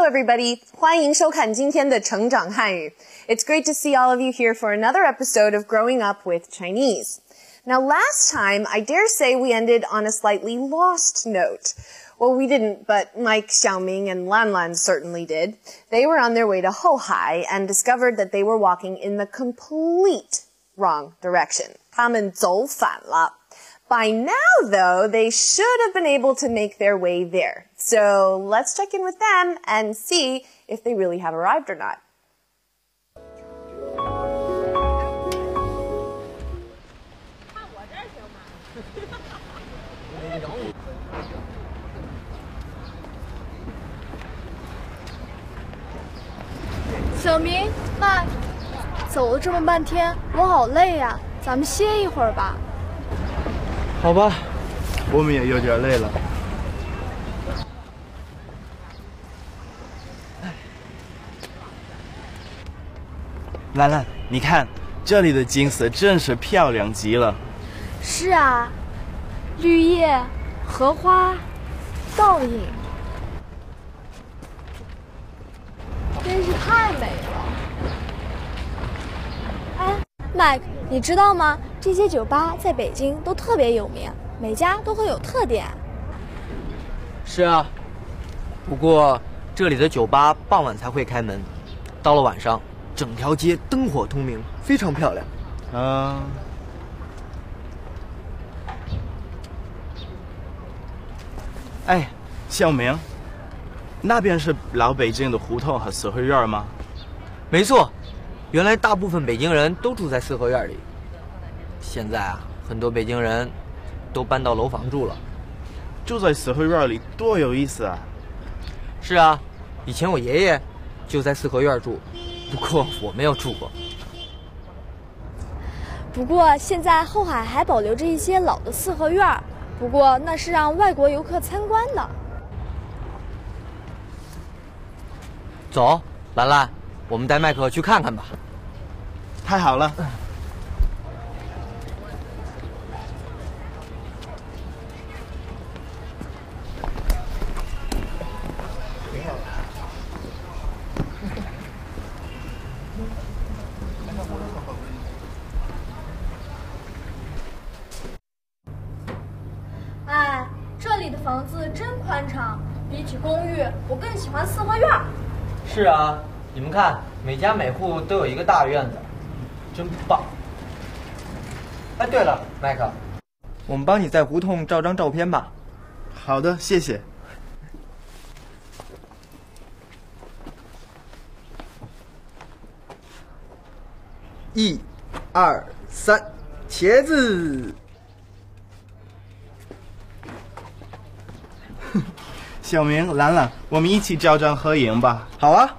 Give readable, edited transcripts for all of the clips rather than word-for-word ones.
everybody! 欢迎收看今天的成长汉语. It's great to see all of you here for another episode of Growing Up with Chinese. Now, last time, I dare say we ended on a slightly lost note. Well, we didn't, but Mike, Xiaoming, and Lanlan certainly did. They were on their way to Hohai and discovered that they were walking in the complete wrong direction. 他们走反了. By now, though, they should have been able to make their way there. So let's check in with them and see if they really have arrived or not. 小明，麦，走了这么半天，我好累呀，咱们歇一会儿吧。 好吧，我们也有点累了。兰兰，你看，这里的景色真是漂亮极了。 是啊，绿叶、荷花、倒影，真是太美了。哎，麦克，你知道吗？这些酒吧在北京都特别有名，每家都会有特点。 是啊，不过这里的酒吧傍晚才会开门，到了晚上，整条街灯火通明，非常漂亮。 哎，小明，那边是老北京的胡同和四合院吗？ 没错，原来大部分北京人都住在四合院里。现在啊，很多北京人都搬到楼房住了。 住在四合院里多有意思啊！ 是啊，以前我爷爷就在四合院住，不过我没有住过。 不过现在后海还保留着一些老的四合院，不过那是让外国游客参观的。 走，兰兰，我们带麦克去看看吧。 太好了。 哎，这里的房子真宽敞，比起公寓，我更喜欢四合院。 是啊，你们看，每家每户都有一个大院子，真棒。哎，对了，麦克，我们帮你在胡同照张照片吧。 好的，谢谢。 1、2、3，茄子。 小明、兰兰，我们一起照张合影吧。 好啊。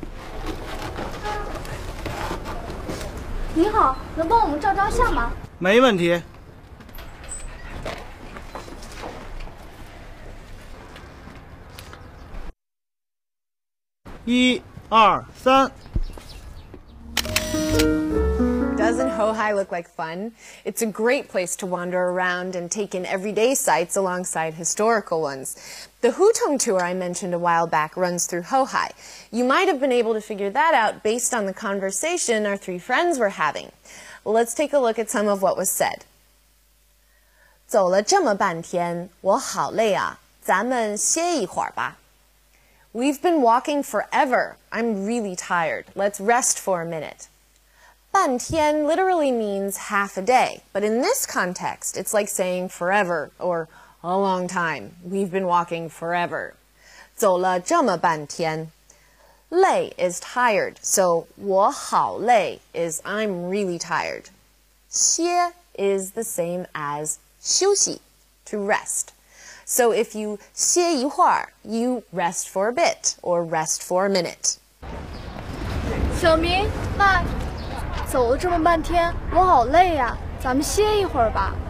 你好，能帮我们照张相吗？ 没问题。1、2、3。 Doesn't Hohai look like fun? It's a great place to wander around and take in everyday sights alongside historical ones. The Hutong tour I mentioned a while back runs through Hohai. You might have been able to figure that out based on the conversation our three friends were having. Let's take a look at some of what was said. 走了这么半天，我好累啊，咱们歇一会儿吧。We've been walking forever. I'm really tired. Let's rest for a minute. 半天 literally means half a day, but in this context, it's like saying forever or a long time. We've been walking forever. 走了这么半天。累 is tired, so 我好累 is I'm really tired. 歇 is the same as 休息, to rest. So if you 歇一会儿, you rest for a bit or rest for a minute. 小明，麦，走了这么半天，我好累呀，咱们歇一会儿吧。